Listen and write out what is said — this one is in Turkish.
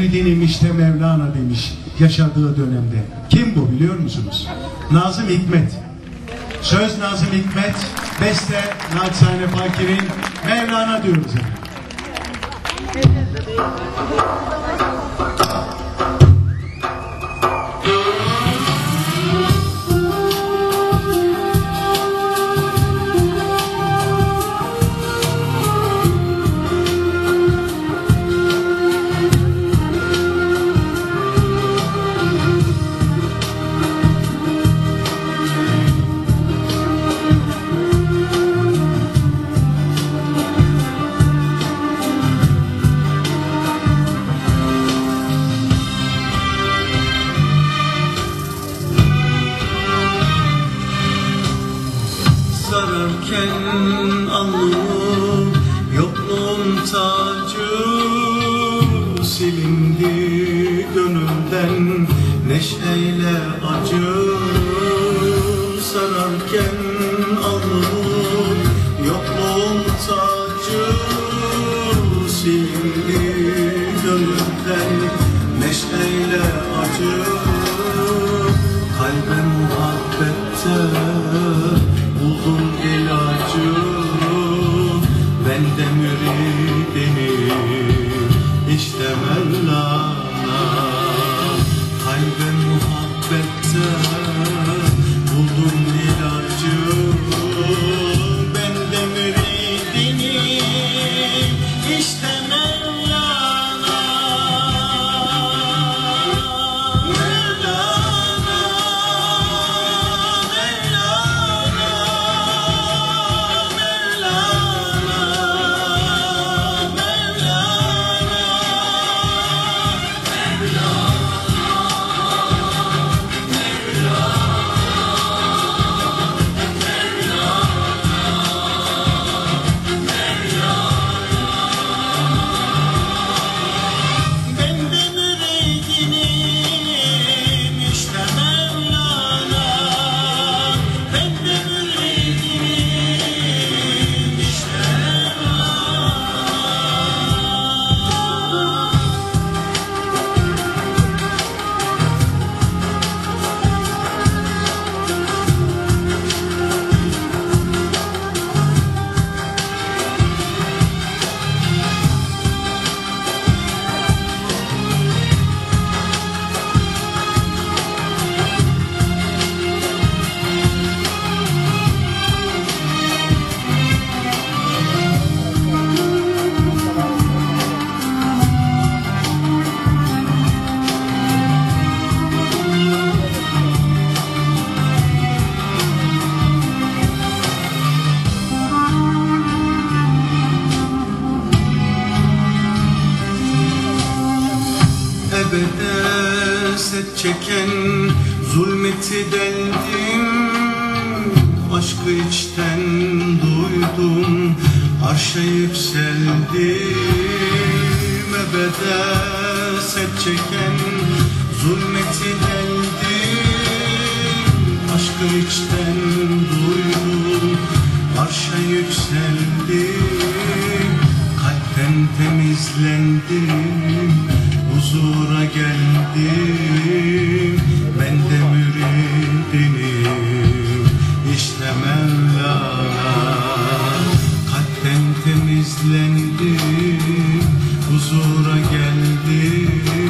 müridinim işte Mevlana demiş yaşadığı dönemde. Kim bu biliyor musunuz? Nazım Hikmet. Söz Nazım Hikmet, beste Naçizane Fakir'in Mevlana diyoruz efendim. Sararken alnım yokluğum tacı silindi gönülden neşeyle acı. Sararken alnım yokluğum tacı silindi gönülden neşeyle acı. Kalbe muhabbette buldum ilacı, ben de müridinim işte Mevlana. Kalbe muhabbette buldum ilacı, ben de müridinim işte Mevlana. Set çeken zulmeti deldim, aşkı içten duydum, arşa yükseldim. Ebede set çeken zulmeti deldim, aşkı içten duydum, arşa yükseldim. Kalpten temizlendim, huzura geldim, ben de müridinim işte Mevlana. Kalpten temizlendim, huzura geldim,